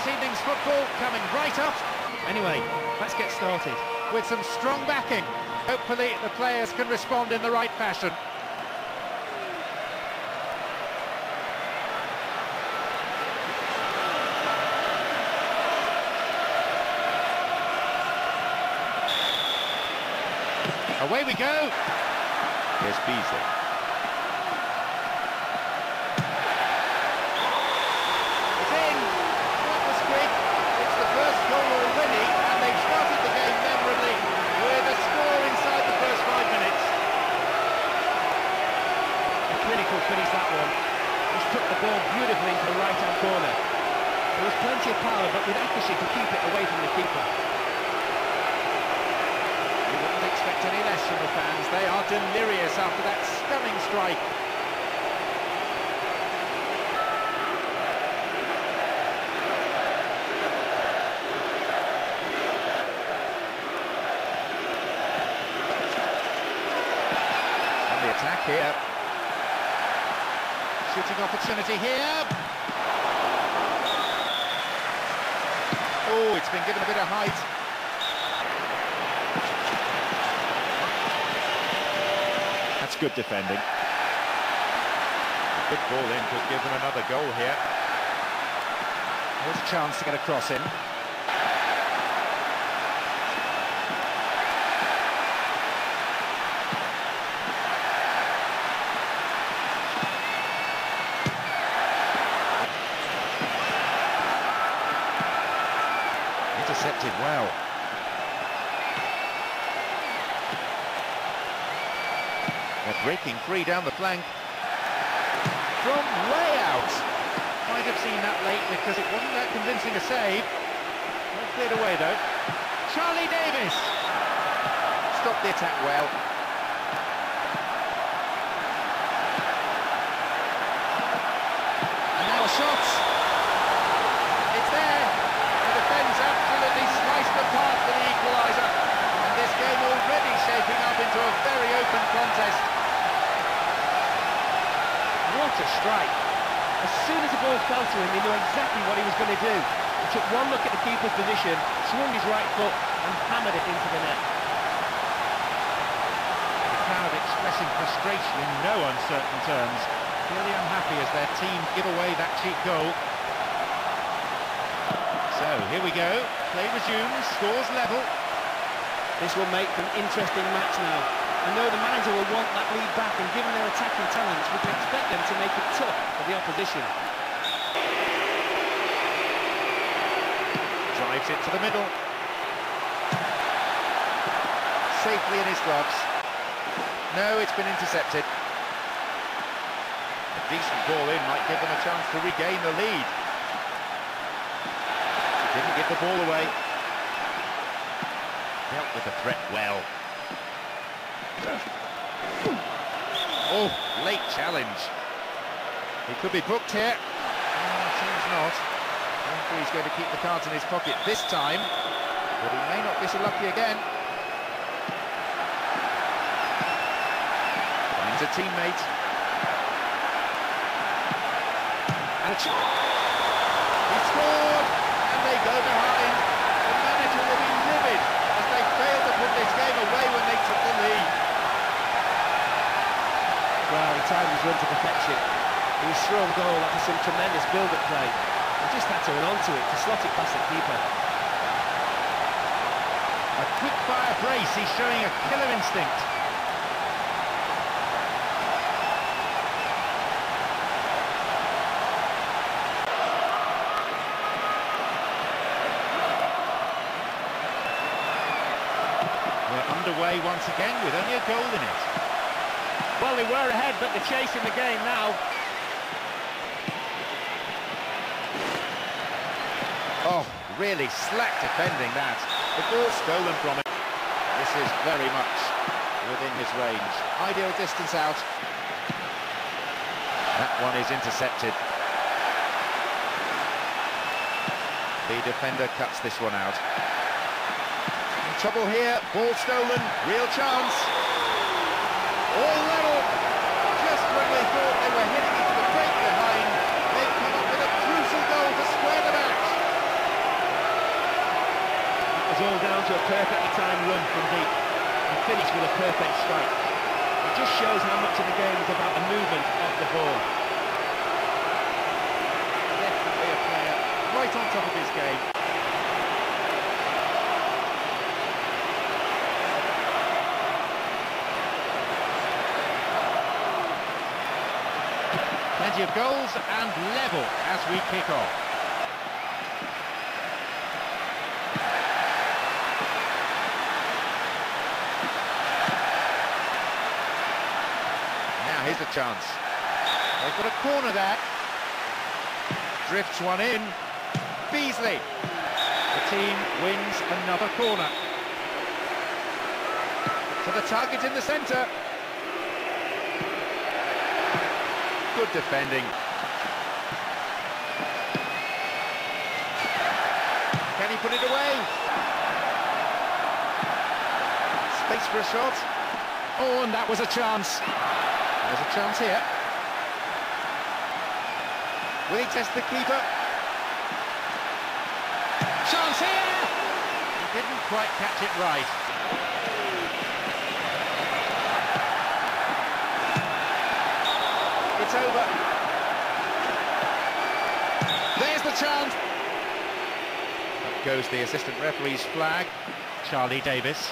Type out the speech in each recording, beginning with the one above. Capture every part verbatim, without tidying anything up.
this evening's football coming right up. Anyway, let's get started. With some strong backing, hopefully the players can respond in the right fashion. Away we go. Here's Beasley. It's in. That was quick. It's the first goal already, and they've started the game memorably with a score inside the first five minutes. A clinical finish, that one. He's took the ball beautifully into the right-hand corner. There was plenty of power, but with accuracy to keep it away from the keeper. Expect any less from the fans. They are delirious after that stunning strike. And the attack here. Shooting opportunity here. Oh, it's been given a bit of height. That's good defending. A good ball in could give them another goal here. There's a chance to get a cross in. Intercepted well. They're breaking free down the flank. From way out. Might have seen that late because it wasn't that convincing a save. Well cleared away though. Charlie Davis. Stopped the attack well. And now a shot. It's there. The defence absolutely sliced apart for the equaliser. And this game already shaping up into a very open contest. What a strike. As soon as the ball fell to him, he knew exactly what he was going to do. He took one look at the keeper's position, swung his right foot and hammered it into the net. The crowd expressing frustration in no uncertain terms, clearly unhappy as their team give away that cheap goal. So, here we go. Play resumes, scores level. This will make an interesting match now. I know the manager will want that lead back, and given their attacking talents, we can expect them to make it tough for the opposition. Drives it to the middle. Safely in his gloves. No, it's been intercepted. A decent ball in might give them a chance to regain the lead. Didn't give the ball away. Dealt with the threat well. Oh, late challenge. He could be booked here. Oh, seems not. He's going to keep the cards in his pocket this time, but he may not be so lucky again. Finds a teammate. And a chance. He scored, and they go behind. The manager will be livid as they failed to put this game away when they took the lead. Well, he timed his run to perfection. He was thrown goal after some tremendous build-up play. He just had to run onto it to slot it past the keeper. A quick-fire brace, he's showing a killer instinct. We're underway once again with only a goal in it. Well, they were ahead, but they're chasing the game now. Oh, really slack defending that. The ball stolen from him. This is very much within his range. Ideal distance out. That one is intercepted. The defender cuts this one out. In trouble here, ball stolen, real chance. All level. Just when they thought they were heading into the break behind, they've come up with a crucial goal to square the match. was all down to a perfectly timed run from deep and finished with a perfect strike. It just shows how much of the game is about the movement of the ball. Definitely a player right on top of his game. Plenty of goals and level as we kick off. Now here's a chance. They've got a corner there. Drifts one in. Beasley. The team wins another corner. To the target in the centre. Good defending. Can he put it away? Space for a shot. Oh, and that was a chance. There's a chance here. Will he test the keeper? Chance here! He didn't quite catch it right. It's over. There's the chance. Up goes the assistant referee's flag. Charlie Davis.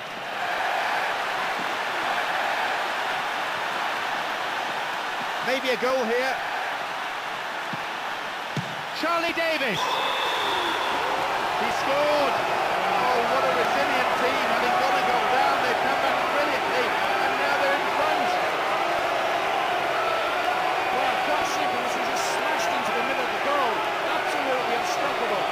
Maybe a goal here. Charlie Davis. He scored. Oh, what a resilient team. Having got a goal down, they've come back brilliantly, and now they're in front. Well, quite simple. This is just smashed into the middle of the goal. Absolutely unstoppable.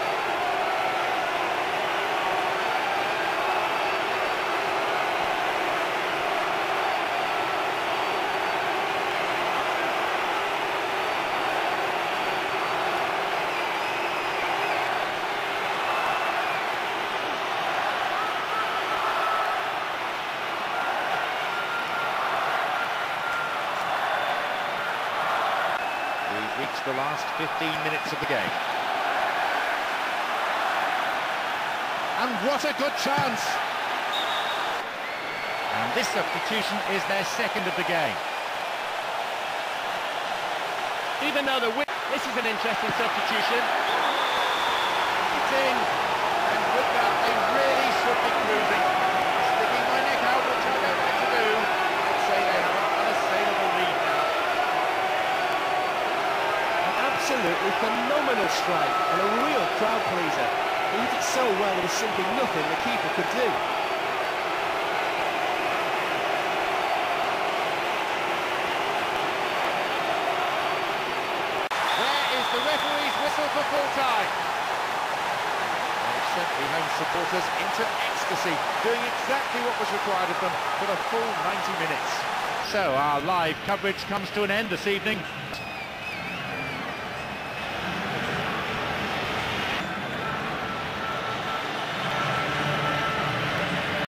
We've reached the last fifteen minutes of the game. And what a good chance! And this substitution is their second of the game. Even though the win, this is an interesting substitution. It's in. And with that, they really should be cruising. Sticking my neck out, which I don't like to do. I'd say they have an unassailable lead now. Absolutely phenomenal strike and a real crowd pleaser. He hit it so well there was simply nothing the keeper could do. Where is the referee's whistle for full time? They've sent the home supporters into ecstasy, doing exactly what was required of them for the full ninety minutes. So our live coverage comes to an end this evening.